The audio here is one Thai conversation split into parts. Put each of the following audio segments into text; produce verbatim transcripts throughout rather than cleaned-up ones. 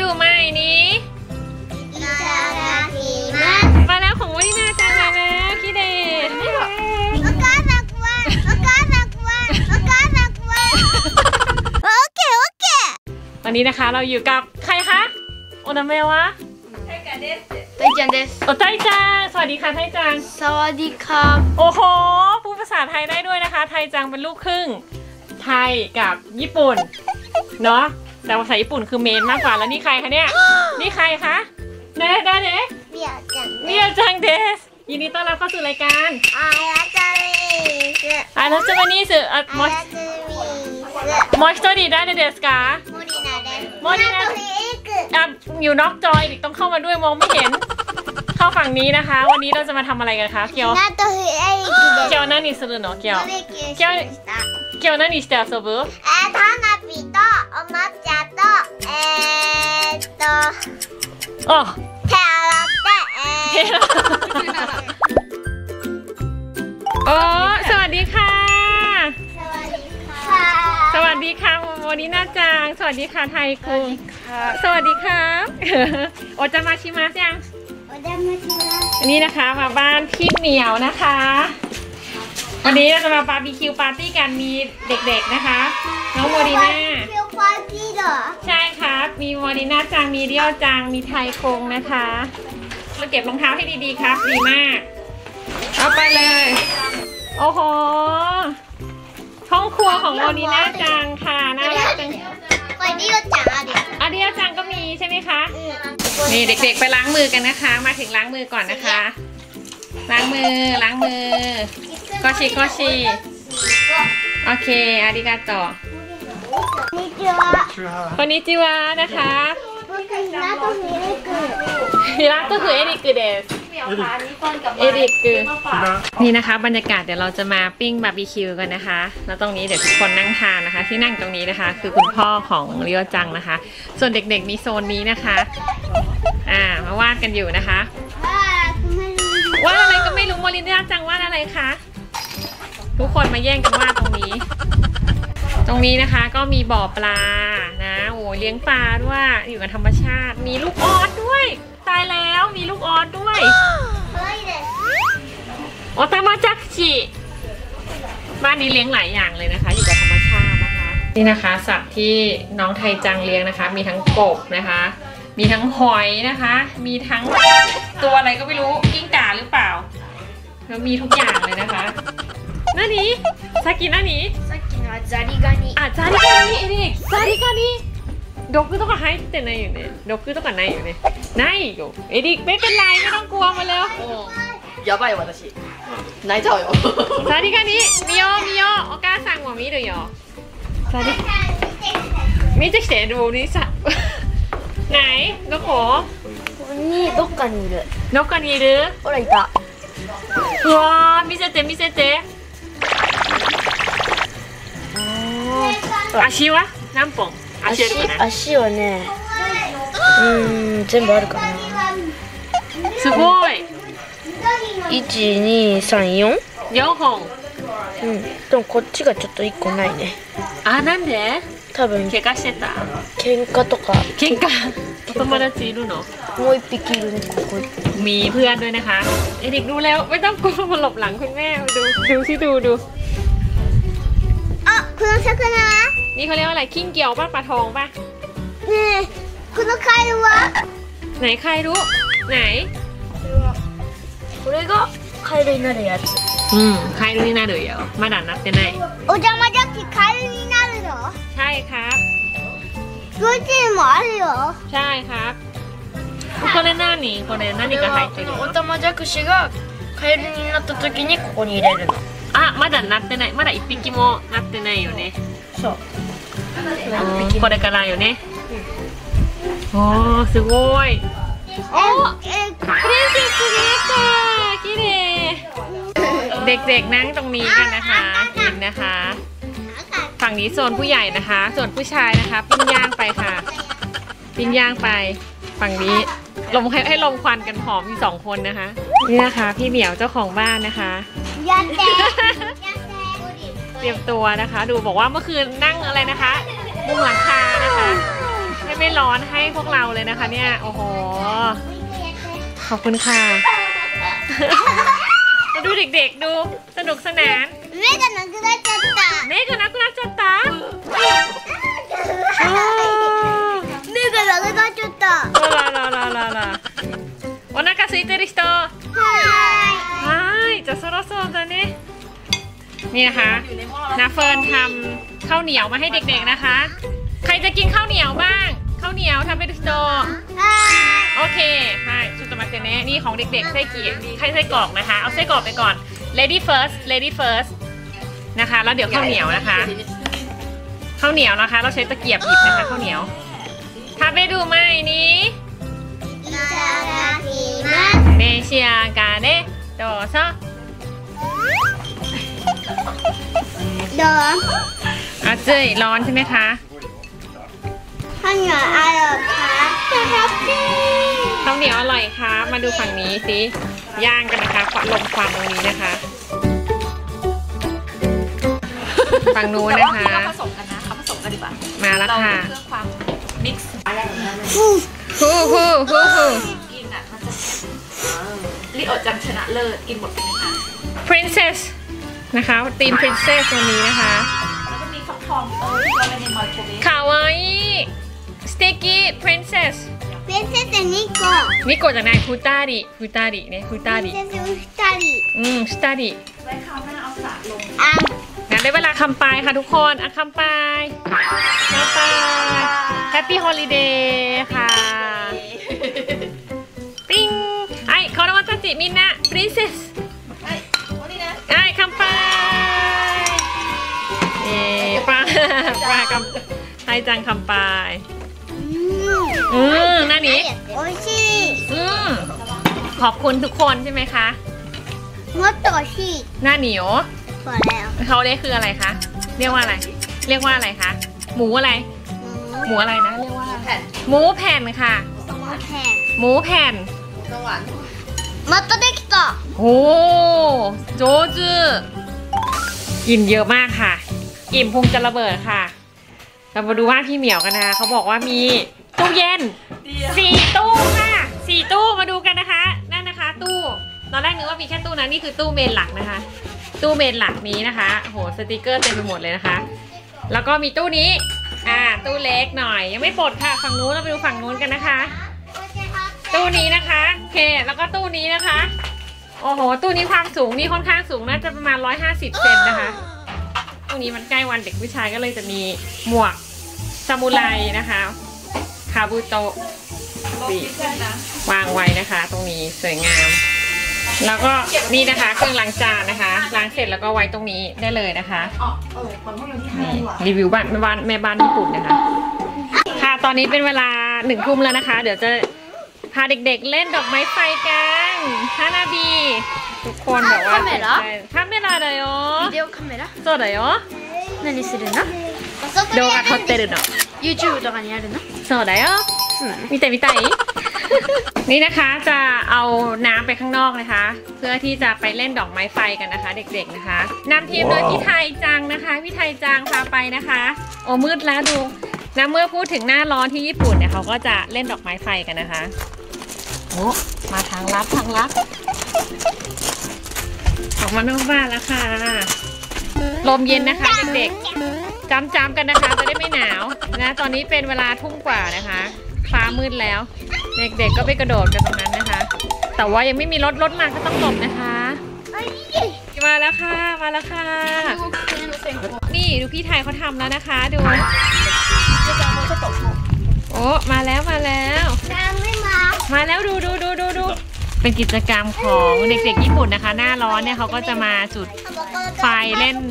ใหม่นี้มาแล้วของวันนี้น่าจังมาแล้วคิเดะวันนี้นะคะเราอยู่กับใครคะโอนาเมะวะไทจังเดสไทจังเดสโอ้ไทจังสวัสดีค่ะไทจังสวัสดีครับโอ้โหพูดภาษาไทยได้ด้วยนะคะไทจังเป็นลูกครึ่งไทยกับญี่ปุ่นเนาะแต่ภาษาญี่ปุ่นคือเมนมากกว่าแล้วนี่ใครคะเนี่ยนี่ใครคะเนเดเดเมียจังเมียจังเดสยินดีต้อนรับเข้าสู่รายการอาราจาริอาราจาริสึอ่ะมอสมอสตัวดีได้เดสกาโมดินาเดสโมดินาอ่ะอยู่นอกจอยดิต้องเข้ามาด้วยมองไม่เห็นเข้าฝั่งนี้นะคะวันนี้เราจะมาทำอะไรกันคะเกียวเกียวนั่นนี่するのเกียวเกียวเกียวนั่นนี่して遊ぶえ花火とお抹茶とえーっとโอ้เทลาเตเทลาโอ้สวัสดีค่ะสวัสดีค่ะสวัสดีค่ะวันนี้น่าจังสวัสดีค่ะไทยคุงสวัสดีครับโอจะมาชิมาสยังโอจะมาชิมาอันนี้นะคะมาบ้านพี่เหมียวนะคะวันนี้เราจะมาบาร์บีคิวปาร์ตี้กันมีเด็กๆนะคะน้องโมดีน่าคิวปาร์ตี้เหรอใช่ครับมีโมดีน่าจังมีเรียวจังมีไทยคงนะคะเราเก็บรองเท้าให้ดีๆครับดีมากเอาไปเลยโอ้โหห้องครัวของโมดีน่าจังค่ะน่ารักจังเรียวจังอ่ะเรียวจังก็มีใช่ไหมคะนี่เด็กๆไปล้างมือกันนะคะมาถึงล้างมือก่อนนะคะล้างมือล้างมือก็ชิก็ชิโอเคอาริกาโตะこんにちはนะคะฮิระก็คือเอริกเดสเอริกนี่นะคะบรรยากาศเดี๋ยวเราจะมาปิ้งบาร์บีคิวกันนะคะแล้วตรงนี้เดี๋ยวทุกคนนั่งทานนะคะที่นั่งตรงนี้นะคะคือคุณพ่อของเรียวจังนะคะส่วนเด็กๆมีโซนนี้นะคะอ่ามาวาดกันอยู่นะคะวาดอะไรก็ไม่รู้โมลิน่าจังวาดอะไรคะทุกคนมาแย่งกันวาดตรงนี้ตรงนี้นะคะก็มีบ่อปลานะโอ้เลี้ยงปลาด้วยอยู่กับธรรมชาติมีลูกออสด้วยตายแล้วมีลูกออสด้วยโอตามาจักชิบ้านนี้เลี้ยงหลายอย่างเลยนะคะอยู่กับธรรมชาตินะคะนี่นะคะสัตว์ที่น้องไทจังเลี้ยงนะคะมีทั้งกบนะคะมีทั้งหอยนะคะมีทั้งตัวอะไรก็ไม่รู้กิ้งก่าหรือเปล่าแล้วมีทุกอย่างเลยนะคะนั่นนี่ซากินั่นนี่ซากินะซาริกานิอ่ะซาริกานิเอริกซาริกานิดอกとか入ってないよねดอกとかないよねないよเอริกไม่เป็นไรไม่ต้องกลัวมาแล้วやばい私泣いちゃうよซาริกานิ見よう見ようお母さんも見るよซาริ見てきてดูนี่さไหนどこここにどっかにいるどっかにいるほらいたうわー見せて見せて足は何本足足はねうん全部あるかなすごいいちにさんよんよんほんうんでもこっちがちょっといっこないねあなんで多分怪我してた喧嘩とか喧嘩お友達いるのもう一匹いるねここมีเพื่อนด้วยนะคะเอริกดูแล้วไม่ต้องกลัวมาหลบหลังคุณแม่ดูดูสิดูดูอ่ะคุณน้องชักนะนี่เขาเรียกว่าอะไรกิ้งเกี่ยวป่ะปลาทองป่ะนี่คุณน้องใครรู้วะไหนใครรู้ไหนこれがカエルになるやつอืมカエルになるよまだなってないお邪魔じゃきカエルになるのใช่ครับ幼稚園もあるよใช่ครับこれ何これ何が入ってるのオタマジャクシがカエルになった時にここに入れるのあまだなってないまだ一匹もなってないよねそうこれからよねおーすごいおプリンセス見えた綺麗เด็กๆนั่งตรงนี้กันนะคะกินนะคะฝั่งนี้โซนผู้ใหญ่นะคะส่วนผู้ชายนะคะปิ้งย่างไปค่ะปิ้งย่างไปฝั่งนี้ลมให้ให้ลมควันกันหอมมีสองคนนะคะนี่นะคะพี่เหมียวเจ้าของบ้านนะคะเตรียมตัวนะคะดูบอกว่าเมื่อคืนนั่งอะไรนะคะมุงหลังคานะคะใช่ไหมไม่ร้อนให้พวกเราเลยนะคะเนี่ยโอ้โหขอบคุณค่ะมาดูเด็กๆดูสนุกสนาน目がなくなっちゃった。 目がなくなっちゃった目がなくなっちゃった。 あらららららお腹空いてる人ははいじゃあそろそろだねนี่นะคะนาเฟิร์นทำข้าวเหนียวมาให้เด็กๆนะคะใครจะกินข้าวเหนียวบ้างข้าวเหนียวทำเป็นสโตโอเคใช่ชุดตมาเตเน่นี่ของเด็กๆไส้กี่ใครไส้กรอกนะคะเอาไส้กรอกไปก่อน lady first lady first นะคะแล้วเดี๋ยวข้าวเหนียวนะคะข้าวเหนียวนะคะเราใช้ตะเกียบหยิบนะคะข้าวเหนียวทำไปดูไหมนี้いただきます。 เมเชียกาเดโดโซどう？ อาเจ้ยร้อนใช่ไหมคะข้าวเหนียวอร่อยค่ะข้าวเหนียวอร่อยค่ะมาดูฝั่งนี้สิย่างกันนะคะควันลมควันตรงนี้นะคะฝั่งนู้นนะคะผสมกันนะเขาผสมกันดีกว่ามาแล้วค่ะเพื่อความมิกซ์ฮู้ฮู้ฮู้ฮู้กินอ่ะมันจะลิโอจังชนะเลิศกินหมดเป็นหนึ่งอัน princess นะคะทีม princess ตัวนี้นะคะแล้วก็มีฟักทองเออที่เราไปในไมโครเวฟคาวาอิสเต็กกี้ princess プリンセスにこ。 นี่กดจากนายฟูตาริฟูตาริเนี่ยฟูตาプリริンセスふたり。 อืมสตาริไว้คราวหน้าเอาสาลงあ、 งั้นได้เวลาคำปลายค่ะทุกคนอ่ะคำปลายคำปลาย Happy Holiday ค่ะ ปิ้งไอ้คอร์วัตจิมินะ Princess ไอ้โอ้นี่นะไอ้คำปลายเอ๊ปลาปลาคำให้จังคำปลายうん。 อืมนั่นนี่美味しい。 อืมขอบคุณทุกคนใช่ไหมคะもっと美味しい。 หน้าเหนียวこれを。 เขาเรียกคืออะไรคะ เรียกว่าอะไร เรียกว่าอะไรคะ หมูอะไร หมูอะไรนะ เรียกว่าแผ่นหมูแผ่นค่ะもっと。 หมูแผ่นสวรรค์もっとできた。 โอ้โจจือกินเยอะมากค่ะ อิ่มพุงจะระเบิดค่ะ เรามาดูว่าพี่เหมียวกันนะคะเขาบอกว่ามีตู้เย็นสี่ตู้ค่ะสี่ตู้มาดูกันนะคะ นั่นนะคะ ตู้ตอนแรกนึกว่ามีแค่ตู้นั้นนี่คือตู้เมนหลักนะคะ ตู้เมนหลักนี้นะคะโหสติกเกอร์เต็มไปหมดเลยนะคะ แล้วก็มีตู้นี้ อ่า ตู้เล็กหน่อย ยังไม่ปลดค่ะ ฝั่งนู้นเราไปดูฝั่งนู้นกันนะคะ ตู้นี้นะคะโอเค แล้วก็ตู้นี้นะคะ โอ้โห ตู้นี้ความสูงนี่ค่อนข้างสูงน่าจะประมาณร้อยห้าสิบเซนนะคะตู้นี้มันใกล้วันเด็กผู้ชายก็เลยจะมีหมวกซามูไรนะคะคาบุโตะลงที่เพื่อนนะวางไว้นะคะ ตรงนี้สวยงาม แล้วก็นี่นะคะเครื่องล้างจานนะคะล้างเสร็จแล้วก็ไว้ตรงนี้ได้เลยนะคะอ๋อเออคนพวกเราที่ห้านี่ดีกว่ารีวิวบ้านแม่บ้านแม่บ้านญี่ปุ่นนะคะค่ะตอนนี้เป็นเวลาหนึ่งทุ่มแล้วนะคะ เดี๋ยวจะพาเด็กๆเล่นดอกไม้ไฟกันฮานาบีทุกคนแบบว่าカメラカメラだよビデオカメラそうだよ何するの動画撮ってるの YouTube とかにあるのそうだよ見てみたい นี่นะคะจะเอาน้ำไปข้างนอกนะคะ เพื่อที่จะไปเล่นดอกไม้ไฟกันนะคะ เด็กๆนะคะนำทีมโดยพี่ไทยจังนะคะพี่ไทยจังพาไปนะคะโอ้มืดแล้วดูนะเมื่อพูดถึงหน้าร้อนที่ญี่ปุ่นเนี่ยเขาก็จะเล่นดอกไม้ไฟกันนะคะโอ้มาทางลับทางลับออกมานอกบ้านแล้วค่ะลมเย็นนะคะเด็กๆจำจำกันนะคะจะได้ไม่หนาวนะตอนนี้เป็นเวลาทุ่มกว่านะคะฟ้ามืดแล้วเด็กๆก็ไปกระโดดกันตรงนั้นนะคะแต่ว่ายังไม่มีรถรถมาก็ต้องหลบนะคะมาแล้วค่ะมาแล้วค่ะนี่ดูพี่ไทยเขาทำแล้วนะคะดูโอ้มาแล้วมาแล้วน้ำไม่มามาแล้วดูดูดูดูดูเป็นกิจกรรมของเด็กๆญี่ปุ่นนะคะ หน้าร้อนเนี่ยเขาก็จะมาจุดไฟเล่น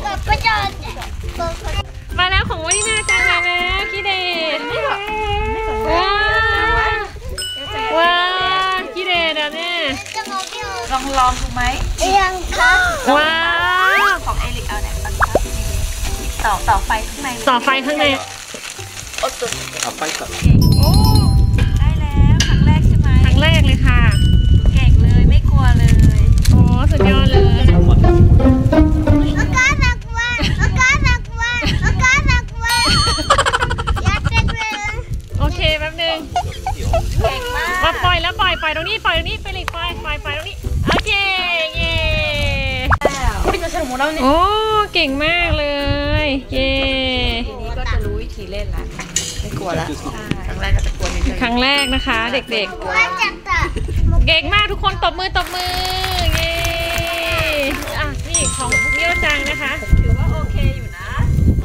มาแล้วของวันนี้น่าจังมาแล้วคิเดะว้าวว้าวคิเดะเนี่ยลองลองดูไหมยังคะว้าวของเอลิกเอาไหนบ้างคะต่อต่อไฟข้างในต่อไฟข้างในโอ้ตุนเอาไปก่อนโอ้ได้แล้วครั้งแรกใช่ไหมครั้งแรกเลยค่ะเก่งเลยไม่กลัวเลยโอ้สุดยอดเลยทั้งหมดครับお母さん怖いお母さん怖いお母さん怖いやってくれるโอเก่งมากมาปล่อยแล้วปล่อยปล่อยตรงนี้ปล่อยตรงนี้ไปเลยปล่อยปล่อยปล่อยตรงนี้โอเคเย้โอ้เก่งมากเลยเย้ทีนี้ก็จะรู้วิธีเล่นละไม่กลัวละครั้งแรกก็จะกลัวนิดนึงครั้งแรกนะคะเด็กว่าจะตัดๆ เก่งมากทุกคนตบมือตบมือเย้อ่ะนี่ของเมี่ยวจังนะคะถือว่าโอเคอยู่นะโอ้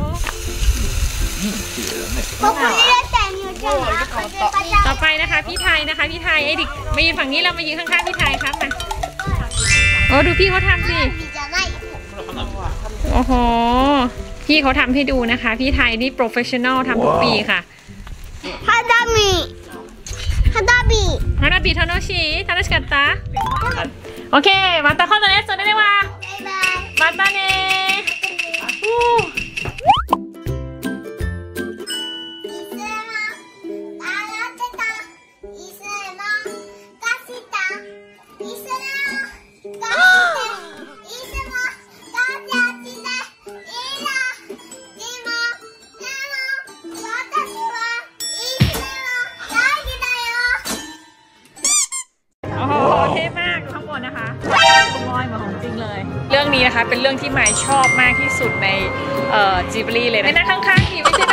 พวกคุณได้แต่งอยู่จังนะเขาจะไปต่อไปนะคะพี่ไทยนะคะพี่ไทยไอ้ดิกมายืนฝั่งนี้เรามายืนข้างๆพี่ไทยครับมาโอ้ดูพี่เขาทำสิบีจะได้โอ้โหพี่เขาทำให้ดูนะคะ พี่ไทยนี่โปรเฟชชั่นอลทำทุกปีค่ะฮาดามิฮาดาบิฮานาบิโทโนชิทานาชิกัตตาโอเคมาตาข้อตัวนี้สุดได้เลยว่าบ๊ายบายมาตาเน่อู้ โอ้โหเท่มากข้างบนนะคะลอยมาของจริงเลย เรื่องนี้นะคะเป็นเรื่องที่หมายชอบมากที่สุดในเอ่อจิบลีเลยนะนั่งข้างๆดิไม่ใช่